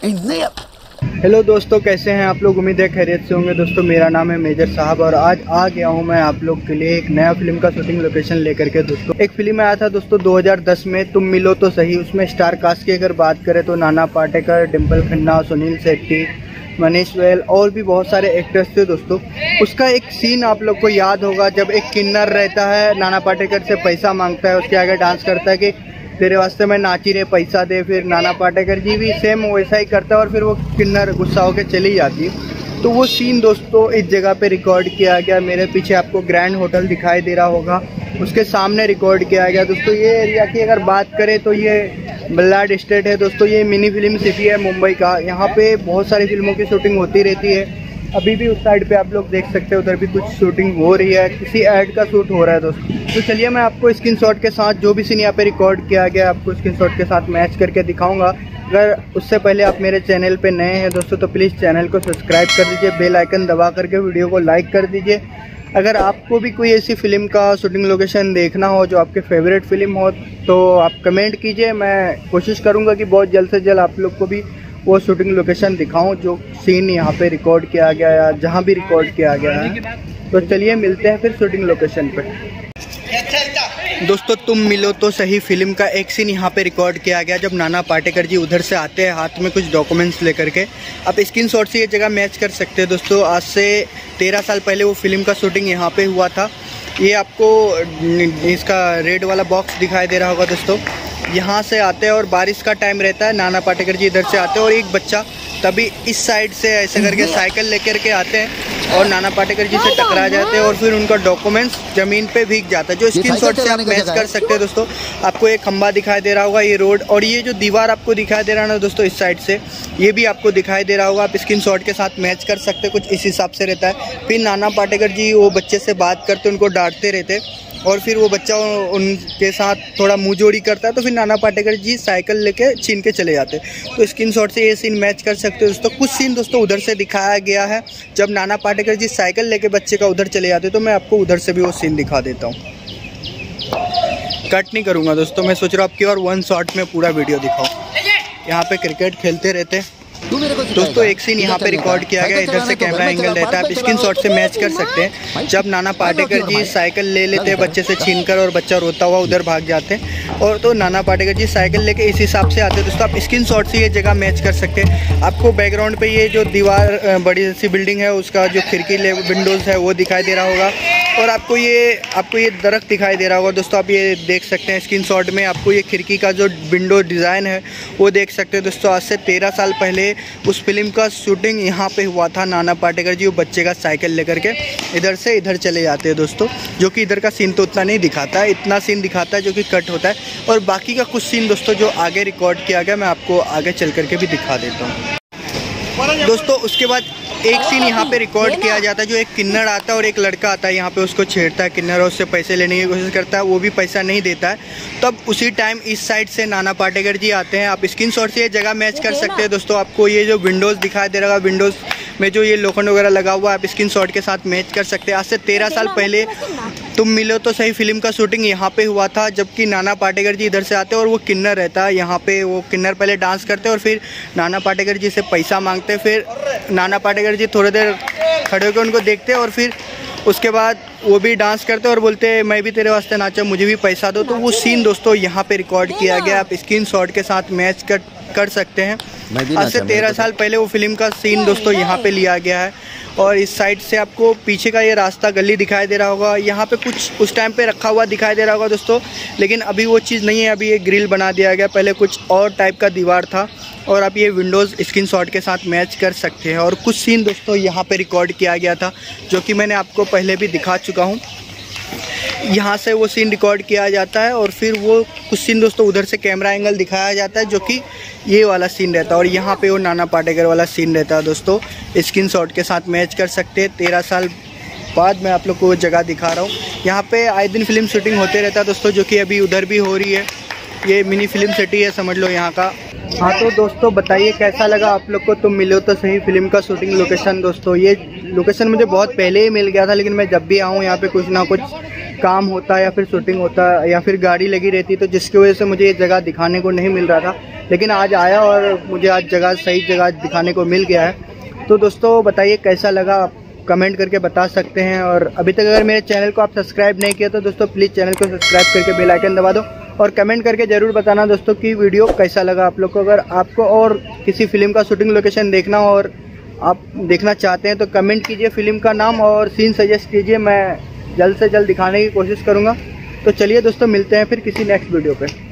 Hello दोस्तों, कैसे हैं आप लोग? उम्मीद है खैरियत से होंगे। दोस्तों मेरा नाम है मेजर साहब और आज आ गया हूं मैं आप लोग के लिए एक नया फिल्म का शूटिंग लोकेशन लेकर के। दोस्तों एक फिल्म आया था दोस्तों 2010 में, तुम मिलो तो सही। उसमें स्टार कास्ट की अगर बात करें तो नाना पाटेकर, डिम्पल खन्ना, सुनील शेट्टी, मनीष वैल और भी बहुत सारे एक्टर्स थे। दोस्तों उसका एक सीन आप लोग को याद होगा, जब एक किन्नर रहता है नाना पाटेकर से पैसा मांगता है, उसके आगे डांस करता है कि तेरे वास्ते मैं नाची रे पैसा दे। फिर नाना पाटेकर जी भी सेम वैसा ही करता है और फिर वो किन्नर गुस्सा होकर चली जाती है। तो वो सीन दोस्तों इस जगह पे रिकॉर्ड किया गया। मेरे पीछे आपको ग्रैंड होटल दिखाई दे रहा होगा, उसके सामने रिकॉर्ड किया गया। दोस्तों ये एरिया की अगर बात करें तो ये बल्लाड स्टेट है। दोस्तों ये मिनी फिल्म सिटी है मुंबई का। यहाँ पे बहुत सारी फिल्मों की शूटिंग होती रहती है। अभी भी उस साइड पे आप लोग देख सकते हैं, उधर भी कुछ शूटिंग हो रही है, किसी ऐड का शूट हो रहा है। दोस्तों तो चलिए मैं आपको स्क्रीनशॉट के साथ जो भी सीन यहाँ पे रिकॉर्ड किया गया आपको स्क्रीनशॉट के साथ मैच करके दिखाऊंगा। अगर उससे पहले आप मेरे चैनल पे नए हैं दोस्तों तो प्लीज़ चैनल को सब्सक्राइब कर दीजिए, बेल आइकन दबा करके वीडियो को लाइक कर दीजिए। अगर आपको भी कोई ऐसी फिल्म का शूटिंग लोकेशन देखना हो जो आपके फेवरेट फिल्म हो तो आप कमेंट कीजिए। मैं कोशिश करूँगा कि बहुत जल्द से जल्द आप लोग को भी वो शूटिंग लोकेशन दिखाऊं जो सीन यहाँ पे रिकॉर्ड किया गया या जहाँ भी रिकॉर्ड किया गया है। तो चलिए मिलते हैं फिर शूटिंग लोकेशन पे। दोस्तों तुम मिलो तो सही फिल्म का एक सीन यहाँ पे रिकॉर्ड किया गया, जब नाना पाटेकर जी उधर से आते हैं हाथ में कुछ डॉक्यूमेंट्स लेकर के। आप स्क्रीनशॉट से ये जगह मैच कर सकते हैं। दोस्तों आज से 13 साल पहले वो फिल्म का शूटिंग यहाँ पे हुआ था। ये आपको इसका रेड वाला बॉक्स दिखाई दे रहा होगा। दोस्तों यहाँ से आते हैं और बारिश का टाइम रहता है, नाना पाटेकर जी इधर से आते हैं और एक बच्चा तभी इस साइड से ऐसे करके साइकिल लेकर के आते हैं और नाना पाटेकर जी से टकरा जाते हैं और फिर उनका डॉक्यूमेंट्स ज़मीन पे भीग जाता है। जो स्क्रीनशॉट से आप मैच कर सकते हैं। दोस्तों आपको एक खंबा दिखाई दे रहा होगा, ये रोड और ये जो दीवार आपको दिखाई दे रहा है ना दोस्तों इस साइड से, ये भी आपको दिखाई दे रहा होगा। आप स्क्रीनशॉट के साथ मैच कर सकते हैं, कुछ इस हिसाब से रहता है। फिर नाना पाटेकर जी वो बच्चे से बात करते, उनको डांटते रहते और फिर वो बच्चा उनके साथ थोड़ा मुँह जोड़ी करता है तो फिर नाना पाटेकर जी साइकिल लेके छीन के चले जाते। तो स्क्रीनशॉट से ये सीन मैच कर सकते हो। दोस्तों कुछ सीन दोस्तों उधर से दिखाया गया है, जब नाना पाटेकर जी साइकिल लेके बच्चे का उधर चले जाते तो मैं आपको उधर से भी वो सीन दिखा देता हूँ। कट नहीं करूँगा दोस्तों, मैं सोच रहा हूँ आपकी और वन शॉट में पूरा वीडियो दिखाऊँ। यहाँ पे क्रिकेट खेलते रहते दोस्तों। एक सीन यहाँ पे रिकॉर्ड किया गया, इधर से कैमरा एंगल रहता है, आप स्क्रीनशॉट से मैच कर सकते हैं। जब नाना पाटेकर जी साइकिल ले लेते हैं बच्चे से छीनकर और बच्चा रोता हुआ उधर भाग जाते हैं और तो नाना पाटेकर जी साइकिल लेके इस हिसाब से आते हैं। दोस्तों आप स्क्रीनशॉट से ये जगह मैच कर सकते हैं। आपको बैकग्राउंड पे ये जो दीवार बड़ी सी बिल्डिंग है उसका जो खिड़की विंडोज़ है वो दिखाई दे रहा होगा और आपको ये दरख्त दिखाई दे रहा होगा। दोस्तों आप ये देख सकते हैं स्क्रीनशॉट में, आपको ये खिड़की का जो विंडो डिज़ाइन है वो देख सकते हैं। दोस्तों आज से 13 साल पहले उस फिल्म का शूटिंग यहाँ पे हुआ था। नाना पाटेकर जी वो बच्चे का साइकिल लेकर के इधर से इधर चले जाते हैं दोस्तों, जो कि इधर का सीन तो उतना नहीं दिखाता है, इतना सीन दिखाता है जो कि कट होता है और बाकी का कुछ सीन दोस्तों जो आगे रिकॉर्ड किया गया मैं आपको आगे चल करके भी दिखा देता हूँ। दोस्तों उसके बाद एक सीन यहाँ पे रिकॉर्ड किया जाता है, जो एक किन्नर आता है और एक लड़का आता है यहाँ पे उसको छेड़ता है किन्नर और उससे पैसे लेने की कोशिश करता है, वो भी पैसा नहीं देता है। तब उसी टाइम इस साइड से नाना पाटेकर जी आते हैं। आप स्क्रीनशॉट से ये जगह मैच कर सकते हैं। दोस्तों आपको ये जो विंडोज़ दिखाई दे रहा है, विंडोज़ में जो ये लोखंड वगैरह लगा हुआ है आप स्क्रीनशॉट के साथ मैच कर सकते हैं। आज से 13 साल पहले तुम मिलो तो सही फिल्म का शूटिंग यहाँ पे हुआ था, जबकि नाना पाटेकर जी इधर से आते हैं और वो किन्नर रहता है यहाँ पे। वो किन्नर पहले डांस करते हैं और फिर नाना पाटेकर जी से पैसा मांगते हैं। फिर नाना पाटेकर जी थोड़ी देर खड़े होकर उनको देखते हैं और फिर उसके बाद वो भी डांस करते और बोलते हैं मैं भी तेरे वास्ते नाचा, मुझे भी पैसा दो। तो वो सीन दोस्तों यहाँ पे रिकॉर्ड किया गया, आप स्क्रीनशॉट के साथ मैच कर सकते हैं। आज से 13 साल पहले वो फिल्म का सीन दोस्तों यहाँ पे लिया गया है और इस साइड से आपको पीछे का ये रास्ता गली दिखाई दे रहा होगा। यहाँ पे कुछ उस टाइम पे रखा हुआ दिखाई दे रहा होगा दोस्तों, लेकिन अभी वो चीज़ नहीं है, अभी ये ग्रिल बना दिया गया। पहले कुछ और टाइप का दीवार था और आप ये विंडोज़ स्क्रीनशॉट के साथ मैच कर सकते हैं। और कुछ सीन दोस्तों यहाँ पे रिकॉर्ड किया गया था जो कि मैंने आपको पहले भी दिखा चुका हूँ। यहाँ से वो सीन रिकॉर्ड किया जाता है और फिर वो कुछ सीन दोस्तों उधर से कैमरा एंगल दिखाया जाता है जो कि ये वाला सीन रहता है और यहाँ पे वो नाना पाटेकर वाला सीन रहता है। दोस्तों स्क्रीनशॉट के साथ मैच कर सकते हैं। 13 साल बाद मैं आप लोग को वो जगह दिखा रहा हूँ। यहाँ पे आए दिन फिल्म शूटिंग होते रहता है दोस्तों, जो कि अभी उधर भी हो रही है। ये मिनी फिल्म सिटी है समझ लो यहाँ का। हाँ तो दोस्तों बताइए कैसा लगा आप लोग को तुम मिलो तो सही फिल्म का शूटिंग लोकेशन। दोस्तों ये लोकेशन मुझे बहुत पहले ही मिल गया था, लेकिन मैं जब भी आऊँ यहाँ पे कुछ ना कुछ काम होता या फिर शूटिंग होता या फिर गाड़ी लगी रहती, तो जिसकी वजह से मुझे ये जगह दिखाने को नहीं मिल रहा था। लेकिन आज आया और मुझे आज सही जगह दिखाने को मिल गया है। तो दोस्तों बताइए कैसा लगा, आप कमेंट करके बता सकते हैं। और अभी तक अगर मेरे चैनल को आप सब्सक्राइब नहीं किया तो दोस्तों प्लीज़ चैनल को सब्सक्राइब करके बेल आइकन दबा दो और कमेंट करके ज़रूर बताना दोस्तों कि वीडियो कैसा लगा आप लोग को। अगर आपको और किसी फिल्म का शूटिंग लोकेशन देखना हो और आप देखना चाहते हैं तो कमेंट कीजिए फिल्म का नाम और सीन सजेस्ट कीजिए, मैं जल्द से जल्द दिखाने की कोशिश करूँगा। तो चलिए दोस्तों मिलते हैं फिर किसी नेक्स्ट वीडियो पे।